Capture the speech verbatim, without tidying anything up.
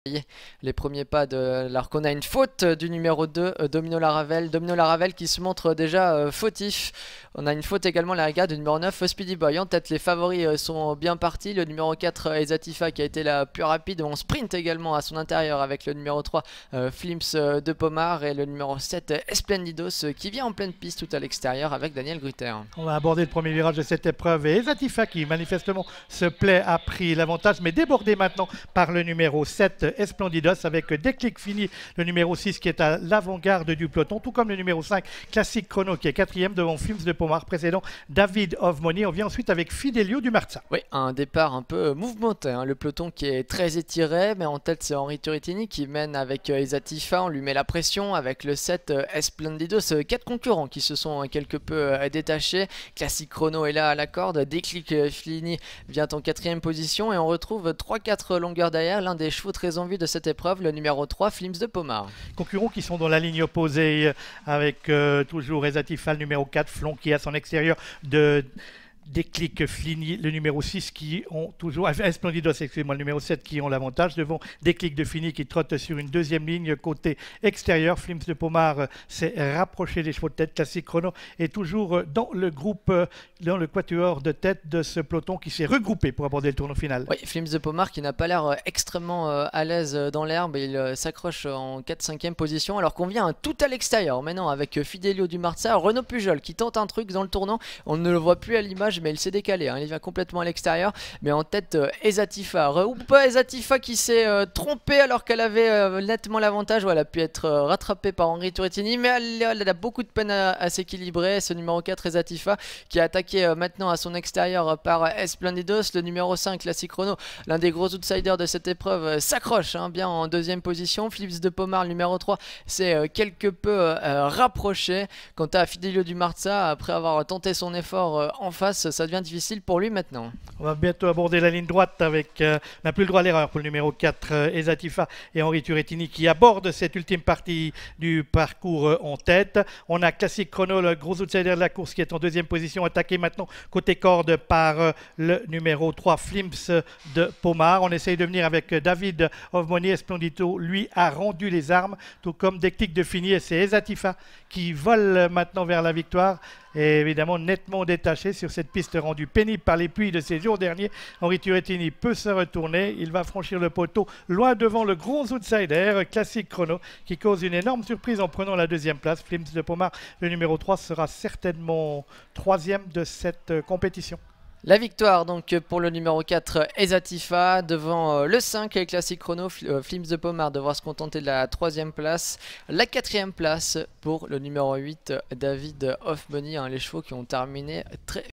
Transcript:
Les premiers pas de alors qu'on a une faute du numéro deux, euh, Domino Laravel. Domino Laravel qui se montre déjà euh, fautif. On a une faute également, la gare du numéro neuf, Speedy Boy. En tête, les favoris euh, sont bien partis. Le numéro quatre, euh, Ezatifa, qui a été la plus rapide. On sprint également à son intérieur avec le numéro trois, euh, Flims euh, de Pomard. Et le numéro sept, euh, Esplendidos, euh, qui vient en pleine piste tout à l'extérieur avec Daniel Grutter. On va aborder le premier virage de cette épreuve. Et Ezatifa, qui manifestement se plaît, a pris l'avantage, mais débordé maintenant par le numéro sept, Esplendidos, avec Déclic Fini, le numéro six qui est à l'avant-garde du peloton, tout comme le numéro cinq, Classique Chrono, qui est quatrième devant Flims de Pomard, précédent David of Money. On vient ensuite avec Fidelio du Marza. Oui, un départ un peu mouvementé, hein. Le peloton qui est très étiré, mais en tête c'est Henri Turritini qui mène avec euh, Ezatifa. On lui met la pression avec le sept, euh, Esplendidos. Euh, quatre concurrents qui se sont euh, quelque peu euh, détachés. Classique Chrono est là à la corde. Déclic euh, Fini vient en quatrième position et on retrouve trois quatre longueurs derrière. L'un des chevaux très en vue de cette épreuve, le numéro trois, Flims de Pomard. Concurrents qui sont dans la ligne opposée avec euh, toujours Ezatifa, le numéro quatre, Flon qui est à son extérieur de Déclic Fini, le numéro six qui ont toujours, Esplendidos, excusez-moi, le numéro sept qui ont l'avantage devant Déclic de Fini qui trotte sur une deuxième ligne côté extérieur. Flims de Pomard s'est rapproché des chevaux de tête. Classique Chrono est toujours dans le groupe, dans le quatuor de tête de ce peloton qui s'est regroupé pour aborder le tournoi final. Oui, Flims de Pomard qui n'a pas l'air extrêmement euh, à l'aise dans l'herbe. Il euh, s'accroche en quatre cinquième position alors qu'on vient tout à l'extérieur maintenant avec euh, Fidelio du Marza, Renaud Pujol qui tente un truc dans le tournant. On ne le voit plus à l'image, mais il s'est décalé, hein. Il vient complètement à l'extérieur, mais en tête euh, Ezatifa, ou pas Ezatifa qui s'est euh, trompée alors qu'elle avait euh, nettement l'avantage. Ouais, elle a pu être euh, rattrapée par Henri Turritini, mais elle, elle a beaucoup de peine à, à s'équilibrer. Ce numéro quatre, Ezatifa, qui est attaqué euh, maintenant à son extérieur euh, par Esplendidos. Le numéro cinq, Classique Chrono, l'un des gros outsiders de cette épreuve, euh, s'accroche hein, bien en deuxième position. Flips de Pomard, numéro trois, c'est euh, quelque peu euh, rapproché. Quant à Fidelio du Marza, après avoir tenté son effort euh, en face, ça devient difficile pour lui maintenant. On va bientôt aborder la ligne droite avec, euh, on n'a plus le droit à l'erreur pour le numéro quatre, euh, Ezatifa et Henri Turritini qui abordent cette ultime partie du parcours euh, en tête. On a Classique Chrono, le gros outsider de la course qui est en deuxième position, attaqué maintenant côté corde par euh, le numéro trois, Flims de Pomard. On essaye de venir avec David of Money. Esplendito, lui, a rendu les armes, tout comme Déclic de Fini, et c'est Ezatifa qui vole maintenant vers la victoire. Et évidemment nettement détaché sur cette piste rendue pénible par les pluies de ces jours derniers. Henri Turritini peut se retourner, il va franchir le poteau loin devant le gros outsider, Classique Chrono, qui cause une énorme surprise en prenant la deuxième place. Flims de Pomard, le numéro trois, sera certainement troisième de cette euh, compétition. La victoire donc pour le numéro quatre, Ezatifa, devant euh, le cinq, Classique Chrono. euh, Flims de Pomard devra se contenter de la troisième place. La quatrième place pour le numéro huit, David of Money, hein, les chevaux qui ont terminé très